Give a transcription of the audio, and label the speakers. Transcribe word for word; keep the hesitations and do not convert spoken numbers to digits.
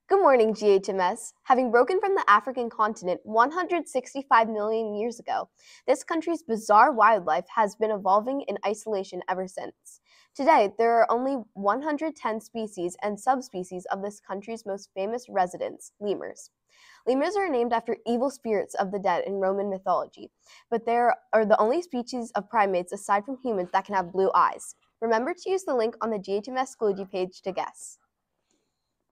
Speaker 1: Good morning, G H M S. Having broken from the African continent one hundred sixty-five million years ago, this country's bizarre wildlife has been evolving in isolation ever since. Today, there are only one hundred ten species and subspecies of this country's most famous residents, lemurs. Lemurs are named after evil spirits of the dead in Roman mythology, but they are the only species of primates aside from humans that can have blue eyes. Remember to use the link on the G H M S Schoology page to guess.